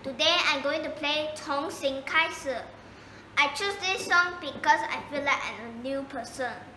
Today I'm going to play 重新开始. I choose this song because I feel like I'm a new person.